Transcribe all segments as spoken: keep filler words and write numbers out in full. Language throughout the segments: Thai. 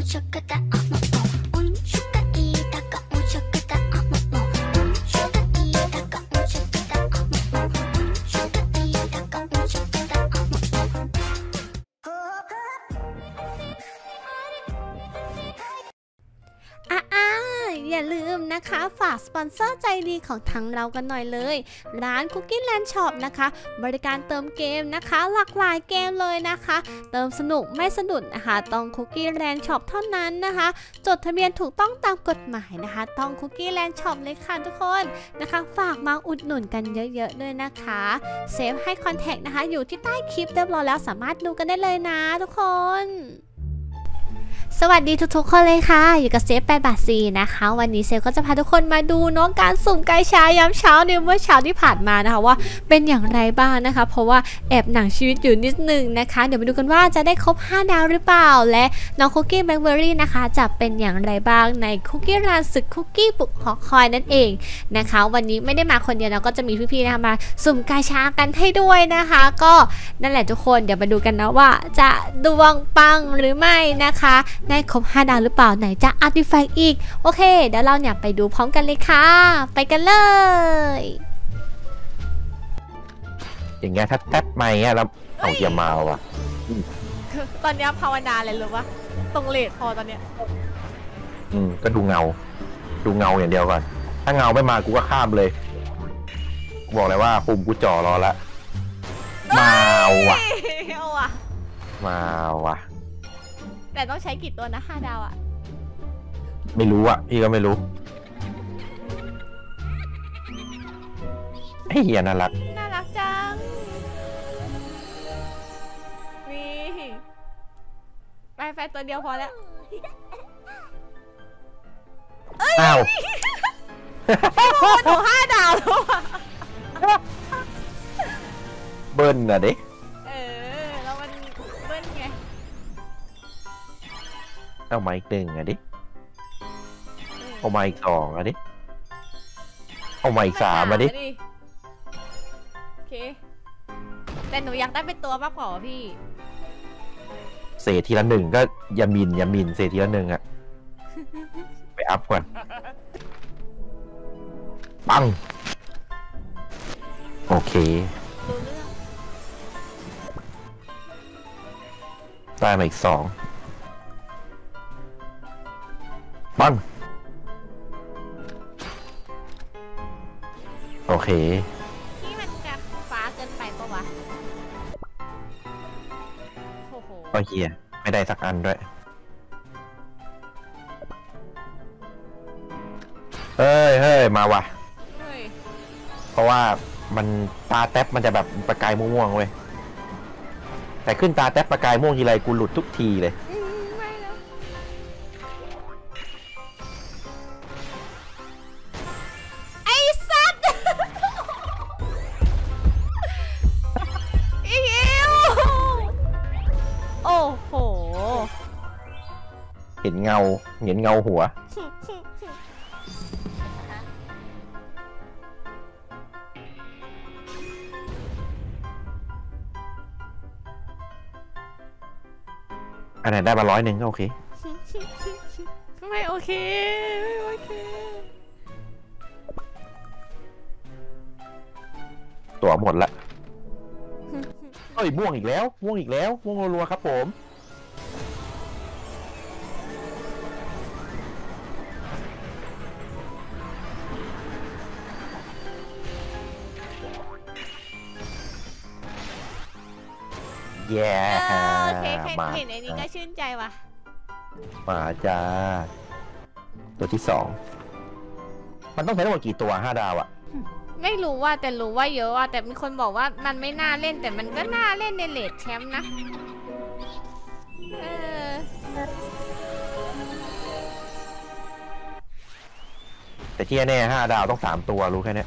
อย่าลืมนะคะฝากสปอนเซอร์ใจดีของทางเรากันหน่อยเลยร้าน Cookie Land Shop นะคะบริการเติมเกมนะคะหลากหลายเกมเลยนะคะเติมสนุกไม่สะดุดนะคะต้อง Cookie Land Shop เท่านั้นนะคะจดทะเบียนถูกต้องตามกฎหมายนะคะต้อง Cookie Land Shop เลยค่ะทุกคนนะคะฝากมาอุดหนุนกันเยอะๆด้วยนะคะเซฟให้คอนแทคนะคะอยู่ที่ใต้คลิปเรียบร้อยแล้วสามารถดูกันได้เลยนะทุกคนสวัสดีทุกๆคนเลยค่ะอยู่กับเซฟแปดบาทสี่นะคะวันนี้เซฟก็จะพาทุกคนมาดูน้องการสุ่มไก่ชายามเช้าในเมื่อเช้าที่ผ่านมานะคะว่าเป็นอย่างไรบ้างนะคะเพราะว่าแอบหนังชีวิตอยู่นิดนึงนะคะเดี๋ยวมาดูกันว่าจะได้ครบห้าดาวหรือเปล่าและน้องคุกกี้แบล็คเบอร์รี่นะคะจะเป็นอย่างไรบ้างในคุกกี้ร้านศึกคุกกี้ปุกหอคอยนั่นเองนะคะวันนี้ไม่ได้มาคนเดียวเราก็จะมีพี่ๆนะคะมาสุ่มไก่ชากันให้ด้วยนะคะก็นั่นแหละทุกคนเดี๋ยวมาดูกันนะว่าจะดวงปังหรือไม่นะคะได้ครบห้าดาวหรือเปล่าไหนจะอาร์ติแฟกต์อีกโอเคเดี๋ยวเราเนี่ยไปดูพร้อมกันเลยค่ะไปกันเลยอย่างเงี้ยถ้าแทบไม่เงี้ยแล้วเอาอย่ามาว่ะตอนนี้ภาวนาเลยหรือวะตรงเลทพอตอนเนี้ยอืมก็ดูเงาดูเงาอย่างเดียวก่อนถ้าเงาไม่มากูก็ข้ามเลยบอกเลยว่าปุ่มกูจ่อรอละมาว่ะมาว่ะแต่ต้องใช้กี่ตัวนะห้าดาวอะไม่รู้อะพี่ก็ไม่รู้ไอ้เหี้ยน่ารักน่ารักจังวีไปไฟตัวเดียวพอแล้วอ้าวโอ้หนูห้าดาวแล้วอะเบิ้ลน่ะดิเออแล้วมันเบิ้ลไงเอามาอีกหนึ่งอะดิเอามาอีกสองอะดิเอามาอีกสามอะดิโอเคแต่หนูอยากได้เป็นตัวมากกว่าพี่เศษทีละหนึ่งก็อย่ามินอย่ามินเศษทีละหนึ่งอะไปอัพก่อนปังโอเคได้มาอีกสองปังโอเคที่มันจะฟ้าเกินไปปะวะโอ้โหโอเคไม่ได้สักอันด้วยเฮ้ยเฮ้ยมาว่ะเพราะว่ามันตาแท็บมันจะแบบประกายม่วงๆเว้ยแต่ขึ้นตาแท็บประกายม่วงทีไรกูหลุดทุกทีเลยเห็นเงาเห็นเงาหัวอันไหนได้มาร้อยหนึ่งก็โอเคไม่โอเคไม่โอเคตัวหมดละเอ้ยม่วงอีกแล้วม่วงอีกแล้วม่วงรัวๆครับผมแย่โอเคแค่เห็นไอ้นี้ก็ชื่นใจว่ะมาจ้าตัวที่สองมันต้องใช้ทั้งหมดกี่ตัวห้าดาวอะไม่รู้ว่าแต่รู้ว่าเยอะว่าแต่มีคนบอกว่ามันไม่น่าเล่นแต่มันก็น่าเล่นในเลดแชมป์นะเออแต่ที่แน่ห้าดาวต้องสามตัวรู้แค่นี้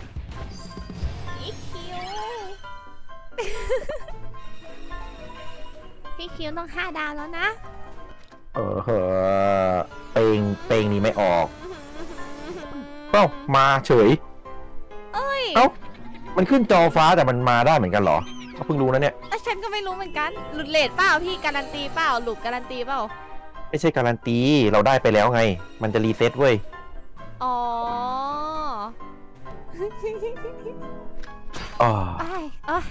พี่คิวต้องห้าดาวแล้วนะเออเหอะเตงเตงนี้ไม่ออกเอ้ามาเฉยเอ้ยเอ้ามันขึ้นจอฟ้าแต่มันมาได้เหมือนกันเหรอเพิ่งรู้นะเนี่ยฉันก็ไม่รู้เหมือนกันหลุดเลทเปล่าพี่การันตีเปล่าหลุดการันตีเปล่าไม่ใช่การันตีเราได้ไปแล้วไงมันจะรีเซ็ตเว้ยอ๋ออ๋อไอ้ไอ้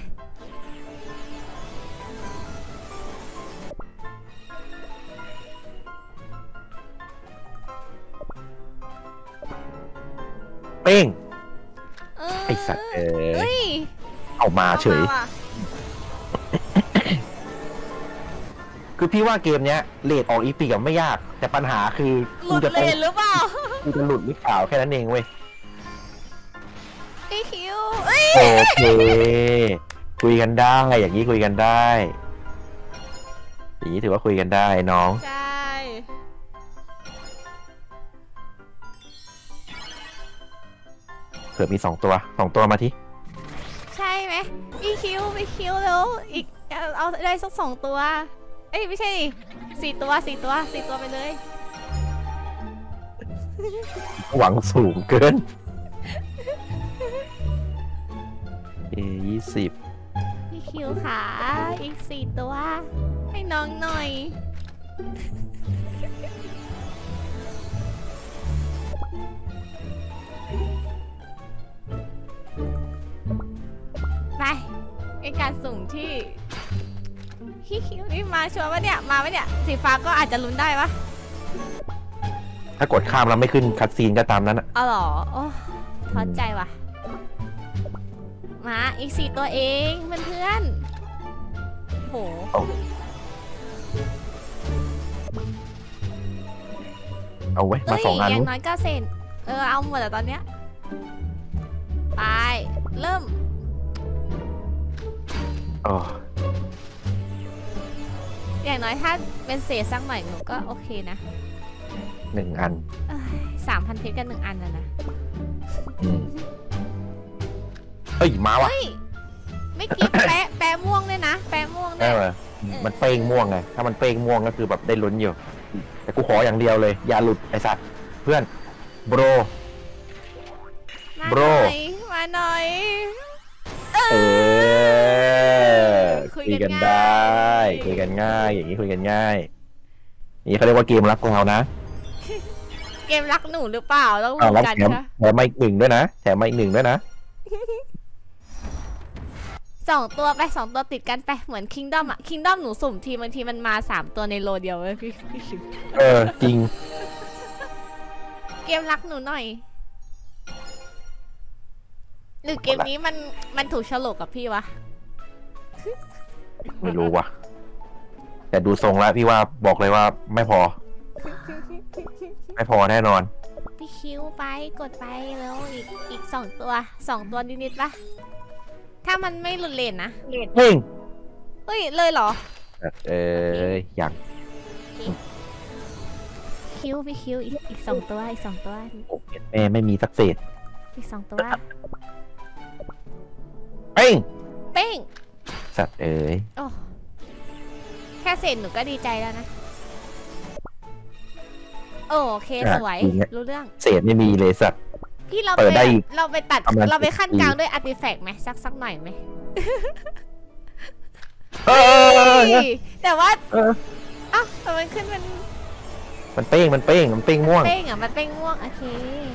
เป้งเออไอสัตว์เอเอ้ยยเอามาเฉยอามาว่ะคือพี่ว่าเกมเนี้ยเลดออกอีพีกับไม่ยากแต่ปัญหาคือหลุดจะเลนหรือเปล่ากูจะหลุดหรือเปล่าแค่นั้นเองเว้ยพี่คิวเอ้ยโอเคคุยกันได้อย่างนี้คุยกันได้อย่างนี้ถือว่าคุยกันได้น้องใช่เผื่อมีสองตัวสองตัวมาทีใช่ไหมพี่คิวพี่คิวแล้วอีกเอาได้สักสองตัวเอ้ยไม่ใช่สี่ตัวสี่ตัวสี่ตัวไปเลยหวังสูงเกินเอยี่สิบพี่คิวขาอีกสี่ตัวให้น้องหน่อยไปเป็นการสุ่มที่พี่คิวนี่มาชัวร์ปะเนี่ยมาปะเนี่ยสีฟ้าก็อาจจะลุ้นได้ปะถ้ากดข้ามแล้วไม่ขึ้นคัดซีนก็ตามนั้นอะอ๋อเหรอโอ้ท้อใจว่ะมาอีกสี่ตัวเองเพื่อนๆโหเอาไว้มาสองอันอย่างน้อยก็เซนเออเอาหมดแล้วตอนเนี้ยไปเริ่มอ๋ออย่างน้อยถ้าเป็นเศษสักหน่อยหนูก็โอเคนะหนึ่งอันสามพันเพชรกันหนึ่งอันนะนะเฮ้ยมาวะไม่กินแปะแปะม่วงเลยนะแปะม่วงได้ไหมมันเป้งม่วงไงถ้ามันเป้งม่วงก็คือแบบได้ลุ้นอยู่แต่กูขออย่างเดียวเลยอย่าหลุดไอ้สัตว์เพื่อนโบรโบรมาหน่อยเออคุยกันได้คุยกันง่ายอย่างนี้คุยกันง่ายนี่เขาเรียกว่าเกมรักเรานะเกมรักหนูหรือเปล่าต้องรู้กันค่ะแถมไม่หนึ่งด้วยนะแถมไม่หนึ่งด้วยนะสองตัวไปสองตัวติดกันไปเหมือนคิงดอมอะคิงดอมหนูสุ่มทีบางทีมันมาสามตัวในโลเดียวเลยพี่พี่คิวเออจริงเกมรักหนูหน่อยหรือเกมนี้มันมันถูกฉลกกับพี่วะไม่รู้ว่ะแต่ดูทรงแล้วพี่ว่าบอกเลยว่าไม่พอไม่พอแน่นอนพี่คิวไปกดไปแล้วอีกอีกสองตัวสองตัวนิดๆปะถ้ามันไม่หลุดเลนนะเลนเฮ้ยเฮ้ยเลยเหรอเอออย่างคิวพี่คิวอีกอีกสองตัวอีกสองตัวแม่ไม่มีสักเศษอีกสองตัวเป้งเป้งสัตว์เอ๋ยโอ้แค่เศษหนูก็ดีใจแล้วนะโอเคสวยรู้เรื่องเศษไม่มีเลยสัตว์พี่เราไปเราไปตัดเราไปขั้นกลางด้วยอาร์ติแฟกต์ไหมสักสักหน่อยไหมแต่ว่าอ้าวแต่มันขึ้นมันมันเป้งมันเป้งมันเป้งม่วงเป้งอ่ะมันเป้งม่วงโอเค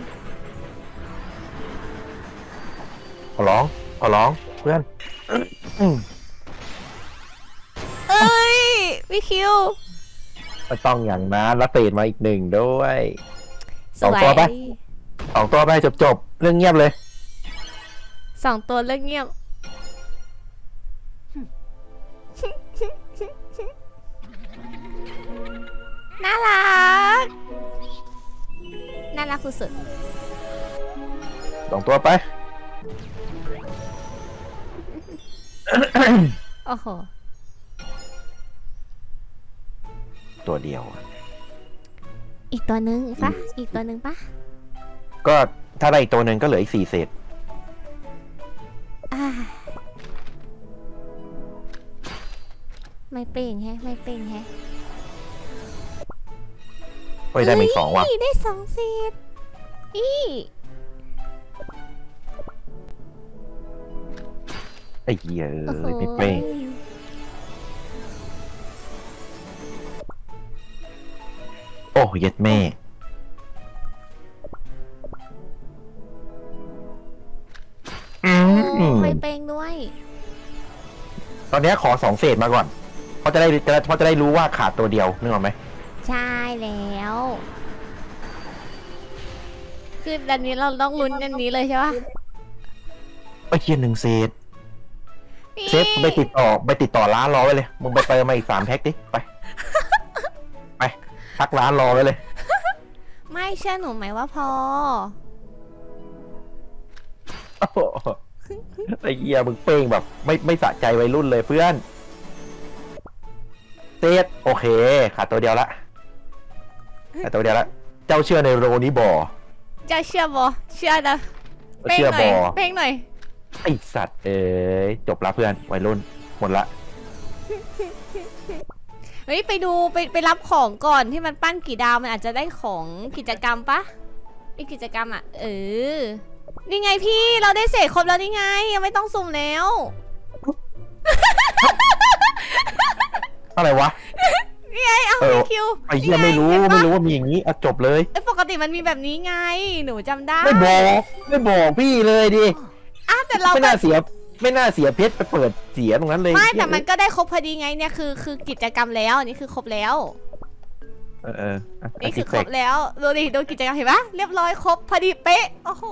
ขอร้องขอร้องเพื่อนเอ้ยวิคิวมันต้องอย่างนั้นแล้วตีมาอีกหนึ่งด้วยสองตัวไปสองตัวไปจบจบเรื่องเงียบเลยสองตัวเรื่องเงียบน่ารักน่ารักสุดสองตัวไปโอ้โหตัวเดียวอีกตัวหนึ่งปะอีกตัวหนึ่งปะก็ถ้าได้อีกตัวหนึ่งก็เหลืออีกสี่เศษไม่เป่งแฮะไม่เป่งแฮะเฮ้ยได้มีสองว่ะได้สองเศษอีไอ้เหี้ยเอ้ยไม่เป่งโอ้เย็ดแม่อืมไปเป้งด้วยตอนนี้ขอสองเศษมาก่อนเขาจะได้เขาจะได้รู้ว่าขาดตัวเดียวนึกออกไหมใช่แล้วคืออันนี้เราต้องลุ้นอันนี้เลยใช่ปะไปเคียนหนึ่งเศษเซฟไปติดต่อไปติดต่อร้านรอไว้เลยมึงไปเติมมาอีกสามแพ็คดิไปไปทักร้านรอไว้เลยไม่เชื่อหนูไหมว่าพอไอ้เหี้ยมึงเป้งแบบไม่ไม่สะใจวัยรุ่นเลยเพื่อนเซฟโอเคขาดตัวเดียวละขาดตัวเดียวละเจ้าเชื่อในโรนี้บ่เจ้าเชื่อบอเชื่อนะเชื่อบ่เป้งหน่อยไอสัตว์เอ้ยจบละเพื่อนวัยรุ่นหมดละเฮ้ยไปดูไปไปรับของก่อนที่มันปั้นกี่ดาวมันอาจจะได้ของกิจกรรมปะไอกิจกรรมอ่ะเออนี่ไงพี่เราได้เสร็จครบแล้วนี่ไงยังไม่ต้องสุ่มแล้วอะไรวะนี่ไงเอาไปคิวไอ้เหี้ยไม่รู้ไม่รู้ว่ามีอย่างนี้อ่ะจบเลยไอปกติมันมีแบบนี้ไงหนูจำได้ไม่บอกไม่บอกพี่เลยดิอ้าวแต่เราไม่น่าเสียไม่น่าเสียเพชรไปเปิดเสียตรงนั้นเลยไม่แต่มันก็ได้ครบพอดีไงเนี่ยคือคือกิจกรรมแล้วนี่คือครบแล้วเออเออนี่คือครบแล้วดูดิดูกิจกรรมเห็นปะเรียบร้อยครบพอดีเป๊ะโอ้โห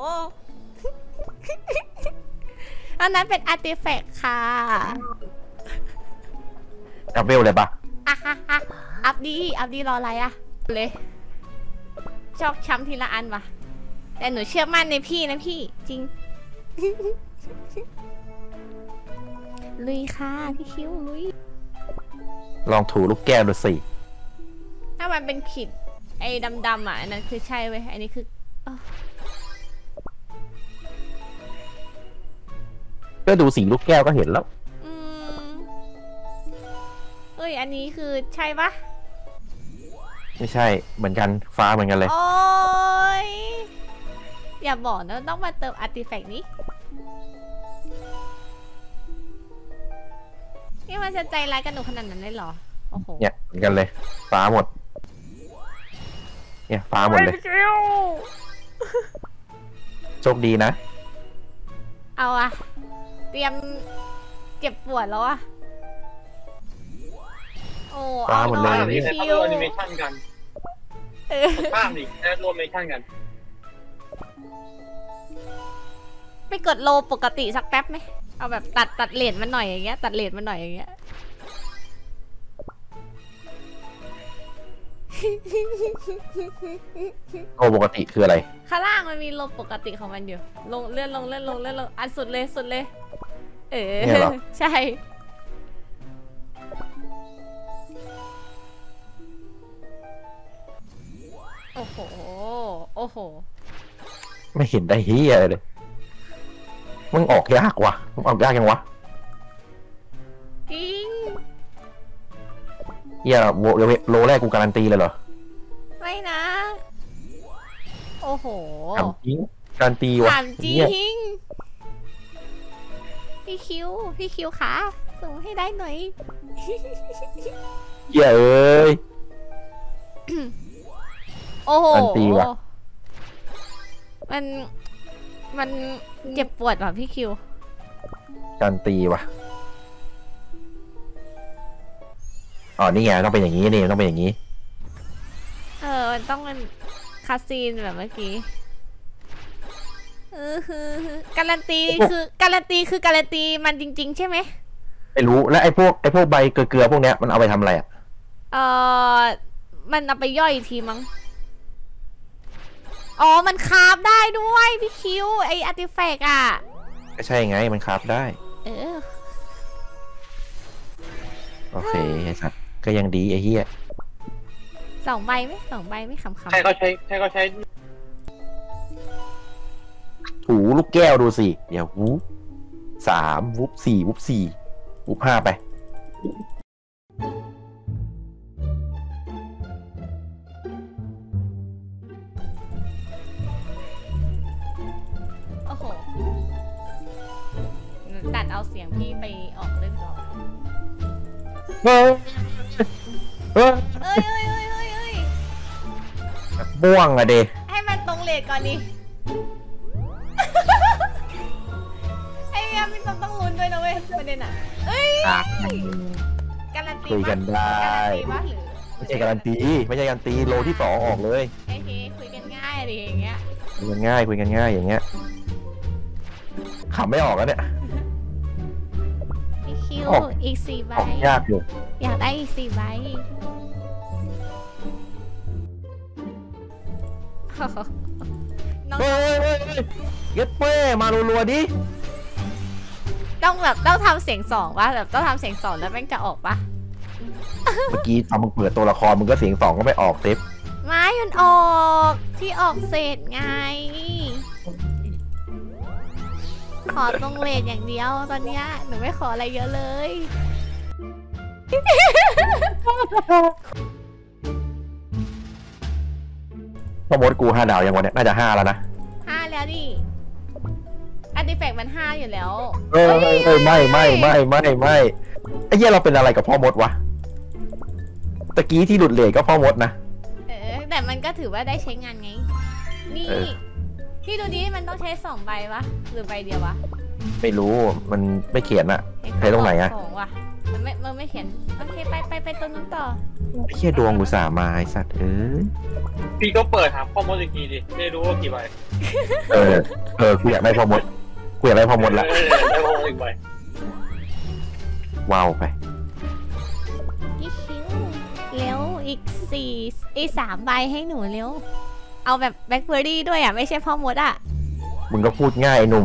อันนั้นเป็นอาร์ติแฟกต์ค่ะอัพเวลเลยปะอ่ะฮะฮะอัพดีอัพดีรออะไรอะเลยชอบช้ำทีละอันวะแต่หนูเชื่อมั่นในพี่นะพี่จริงลุยค่ะพี่คิวลุยลองถูลูกแก้วดูสิถ้ามันเป็นขีดไอ้ดำๆอ่ะอันนั้นคือใช่เว้ยอันนี้คือก็ดูสีลูกแก้วก็เห็นแล้วอืมเอ้ยอันนี้คือใช่ปะไม่ใช่เหมือนกันฟ้าเหมือนกันเลยโอ้ยอย่าบอกนะต้องมาเติมอาร์ติแฟกต์นี้นี่มันจะใจร้ายกันหนูขนาดนั้นเลยเหรอโอ้โหเนี่ยเหมือนกันเลยฟ้าหมดเนี่ยฟ้าหมดเลยโชคดีนะเอาอะเตรียมเจ็บปวดแล้วอะโอ้ฟ้าหมดเลยนี่เขารวมแอนิเมชั่นกันข้ามดิแล้วรวมแอนิเมชั่นกันไปกดโลปกติสักแป๊บไหมเอาแบบตัดตัดเลนมันหน่อยอย่างเงี้ยตัดเลนมันหน่อยอย่างเงี้ยโลปกติคืออะไรข้างล่างมันมีโลปกติของมันอยู่ลงเลื่อนลงเลื่อนลงเลื่อนลงอันสุดเลยสุดเลยเออใช่โอ้โหโอ้โหไม่เห็นได้เฮียเลยมึงออกยากว่ะมึงออกยากยังวะจริงเฮียโวโลแรกกูการันตีเลยเหรอไม่นะโอ้โหจริงการันตีว่ะจริงพี่คิวพี่คิวขาส่งให้ได้หน่อยเฮียเอ้ยโอ้โหการันตีว่ะมันมันเจ็บปวดว่ะพี่คิวการตีว่ะอ๋อนี่ไงต้องเป็นอย่างนี้นี่ต้องเป็นอย่างนี้เออมันต้องเป็นคาซีนแบบเมื่อกี้การันตีคือการันตีคือการันตีมันจริงๆใช่ไหมไม่รู้แล้วไอ้พวกไอ้พวกใบเกลือพวกเนี้ยมันเอาไปทำอะไรอ่ะเออมันเอาไปย่อยอีกทีมั้งอ๋อมันคาบได้ด้วยพี่คิวไออาร์ติแฟกต์อ่ะก็ใช่ไงมันคาบได้เออโอเคครับก็ยังดีไอ้เหี้ยสองใบไหมสองใบไม่ขำๆใช่เขาใช้ใช่เขาใช้ถูลูกแก้วดูสิเดี๋ยววูบสามวูบสี่วูบสี่วูบห้าไปโอ้โหตัดเอาเสียงพี่ไปออกด้วยก่อนเฮ้ยเฮ้ยเฮ้ยเฮ้ยเฮ้ยม่วงอะเดให้มันตรงเลทก่อนดิ ไอ้ยังมีต้องต้องลุ้นด้วยนะเว้ยประเด็นอ่ะเอ้ยอ่ะการันตีคุยกันได้การันตีปะหรือไม่ใช่การันตีไม่ใช่การันตีโลที่สองออกเลยโอเคคุยกันง่ายอะไรอย่างเงี้ยคุยกันง่ายคุยกันง่ายอย่างเงี้ยขำไม่ออกแล้วเนี่ยพี่คิวออกอีกสี่ใบออกยากอยู่อยากได้อีกสี่ใบ น้องเฮ้ยเฮ้ยเฮ้ยเย็ดเป้มารัวๆดิต้องแบบต้องทำเสียงสองปะแบบต้องทำเสียงสองแล้วแม่งจะออกปะเมื่อกี้ตอนมึงเปิดตัวละครมึงก็เสียงสองก็ไม่ออกเซฟไม้มันออกที่ออกเศษไง ขอตรงเลทอย่างเดียวตอนเนี้ยหนูไม่ขออะไรเยอะเลยพ่อมดกูห้าดาวยังวันเนี้ยน่าจะห้าแล้วนะห้าแล้วดิอันดิเฟกมันห้าอยู่แล้วเออเออเออไม่ไม่ไม่ไม่ไม่ไอ้เหี้ยเราเป็นอะไรกับพ่อมดวะตะกี้ที่หลุดเหลยก็พ่อมดนะเออแต่มันก็ถือว่าได้ใช้งานไง นี่เออพี่ดูดิมันต้องใช้สองใบวะหรือใบเดียววะไม่รู้มันไม่เขียนอะ ใช้ตรงไหนอะสองวะมันไม่มันไม่เขียนโอเคไปไปไปตัวนู้นต่อเหี้ยดวงอุตส่าห์มาไอ้สัตว์เอ้ยพี่ก็เปิดถามข้อมูลอีกทีดิได้รู้ว่ากี่ใบเออเออกูอยากได้พ่อมดกูอยากได้พ่อมดละเออได้ข้อมูลอีกใบว้าวไปพี่คิวเร็วอีกสี่อีกสามใบให้หนูเร็วเอาแบบแบล็คเบอร์รี่ด้วยอ่ะไม่ใช่พ่อมดอ่ะมึงก็พูดง่ายไอ้หนุ่ม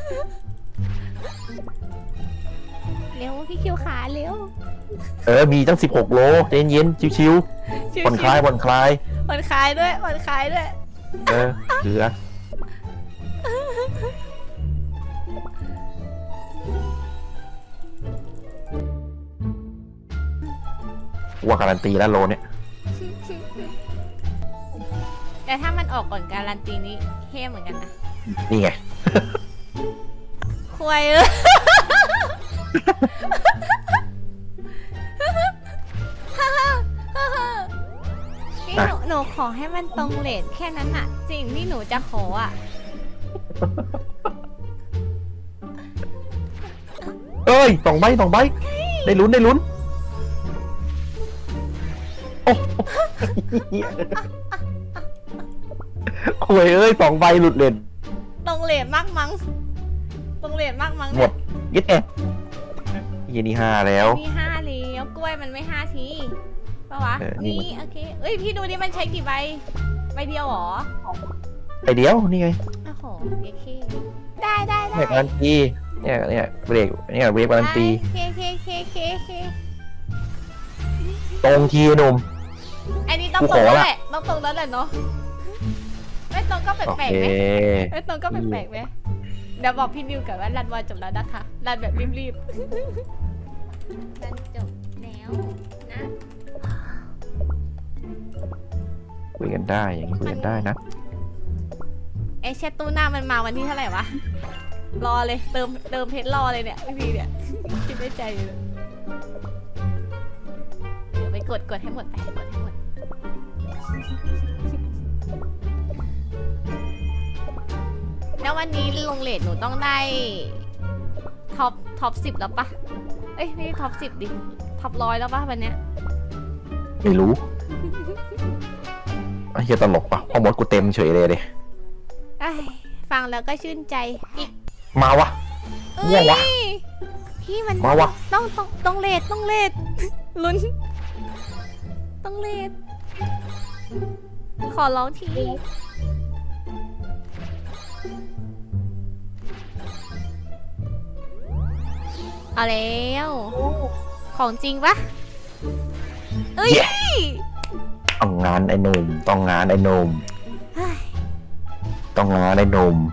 เร็วพี่คิวขาเร็วเออมีตั้งสิบหกโลเย็นเย็นๆชิวชิวๆผ่อนคลายผ่อนคลายผ่อนคลายด้วยผ่อนคลายด้วยเออเหลือว่าการันตีแล้วโลเนี่ยแต่ถ้ามันออกก่อนการันตีนี้เท่เหมือนกันนะนี่ไงควยเออ พี่หนูหนูขอให้มันตรงเลทแค่นั้นอะสิ่งที่หนูจะขออะเอ้ยสองใบสองใบได้ลุ้นได้ลุ้นโอ้โหโอ้ยเอ้ยสองใบหลุดเลนตรงเลทมากมั้งตรงเลทมากมั้งหมดยึดเองยี่นี่ห้าแล้วนี่ห้าแล้วกล้วยมันไม่ห้าทีปะวะเออนี่นี่โอเคเอ้ยพี่ดูดิมันใช้กี่ใบใบเดียวเหรอไปเดียวนี่ไงโอ้โหโอเคได้ได้ได้เนี่ยการันตีเนี่ยเนี่ยเบรกเนี่ยเวฟการันตีเคเคเคเคเคตรงทีหนุ่มอันนี้ต้องกูตขรงอแล้วละแหละต้องตรงแล้วแหละเนาะไม่ตรงก็แปโอลเคกๆไหมไม่ตรงก็แปลกๆไหมเดี๋ยวบอกพี่นิวก่อนว่ารันวอลจบแล้วนะคะรันแบบรีบๆรันจบแล้วนะคุยกันได้อย่างนี้คุยกันได้นะไอเชตตู้หน้ามันมาวันที่เท่าไหร่วะรอเลยเติมเติมเพชรรอเลยเนี่ยพี่เนี่ยคิดในใจอยู่เลยเดี๋ยวไปกดกดให้หมดไปกดให้หมดแล้ววันนี้ลงเลทหนูต้องได้ท็อปท็อปสิบแล้วปะเอ้ยไม่ใช่ท็อปสิบดิท็อปร้อยแล้วปะวันเนี้ยไม่รู้ไอ้เหี้ยตลกปะพ่อมดกูเต็มเฉยเลยดิเอ้ยฟังแล้วก็ชื่นใจอีกมาวะ ม่วงวะเอ้ยพี่มันมาวะต้องต้องต้องเลทต้องเลท ลุ้นต้องเลทขอร้องทีเอาแล้วของจริงปะเอ้ยต้องงานไอ้หนุ่มต้องงานไอ้หนุ่มเฮ้ยต้องงานไอ้หนุ่ม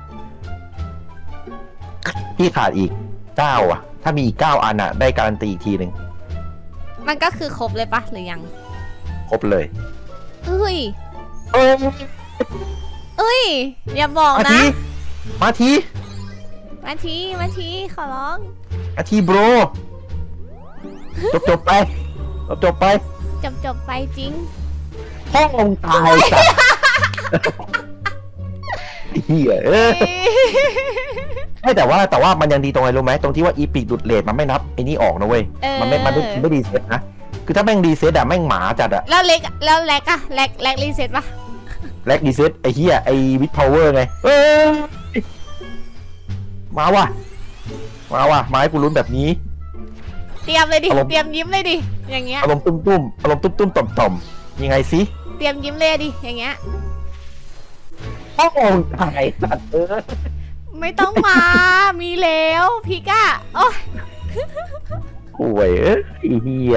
พี่ขาดอีกเก้าอ่ะ ถ้ามีอีกเก้าอันอ่ะ ได้การันตีอีกทีหนึ่งมันก็คือครบเลยปะหรือยังครบเลยเอ้ยเอ้ยเอ้ยอย่าบอกมานะทีมาทีมาทีมาทีขอร้องมาทีโบรจบจบไปจบจบไปจบจบไปจริงห้องตายจ้ะเฮียเออไม่แต่ว่าแต่ว่ามันยังดีตรงไหนรู้ไหมตรงที่ว่าอีพิกดุดเลทมันไม่นับไอ้นี่ออกนะเว้ยมันไม่มันไม่ดีเซ็ตนะคือถ้าแม่งดีเซ็ตอะแม่งหมาจัดอะแล้วเล็กแล้วแล็กอะแล็กแล็กรีเซ็ตปะแล็กดีเซ็ตไอ้เฮียไอ้วิดพาวเวอร์ไงเออมาว่ะมาว่ะมาให้กูลุ้นแบบนี้เตรียมเลยดิเตรียมยิ้มเลยดิอย่างเงี้ยอารมณ์ตุ้มตุ้มอารมณ์ตุ้มตุ้มต่อมต่อมยังไงสิเตรียมยิ้มเลยดิอย่างเงี้ยโอ้โหตายสัตว์เออไม่ต้องมามีแล้วพี่ก้าโอ้ยห่วยเอ้ยเฮีย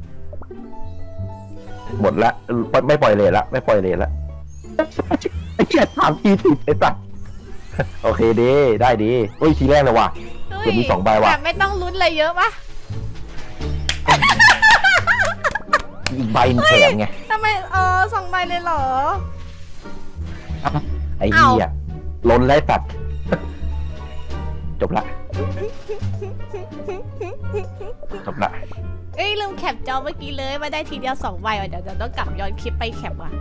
หมดละไม่ปล่อยเลยละไม่ปล่อยเลยละไอ้เหี้ยถามทีติดไอ้สัตว์โอเคดีได้ดีโอ้ยทีแรกเลยว่ะเดี๋ยวมีสองใบว่ะแบบไม่ต้องลุ้นอะไรเยอะปะอีกใบแถมไงทำไมเออสองใบเลยเหรอไอ้เหี้ยล้นไล่ตัดจบละจบละเอ้ยลืมแคปจอเมื่อกี้เลยมาได้ทีเดียวสองใบว่ะเดี๋ยวเดี๋ยวต้องกลับย้อนคลิปไปแคปว่ะ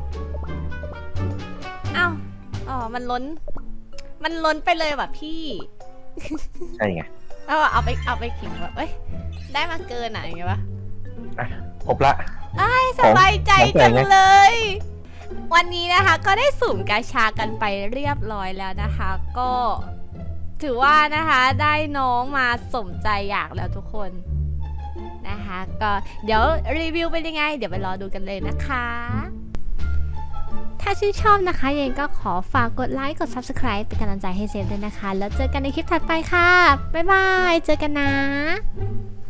อ้าวอ๋อมันล้นมันล้นไปเลยว่ะพี่ใช่ไงเอาเอาไปเอาไปขิงว่าเอ้ยได้มาเกินอ่ะอย่างเงี้ยวะครบละไอ้สบายใจจังเลยวันนี้นะคะก็ได้สุ่มกาชากันไปเรียบร้อยแล้วนะคะก็ถือว่านะคะได้น้องมาสมใจอยากแล้วทุกคนนะคะก็เดี๋ยวรีวิวเป็นยังไงเดี๋ยวไปรอดูกันเลยนะคะถ้าชื่นชอบนะคะยังก็ขอฝากกดไลค์กด ซับสไครบ์ เป็นกำลังใจให้เซฟด้วยนะคะแล้วเจอกันในคลิปถัดไปค่ะบ๊ายบายเจอกันนะ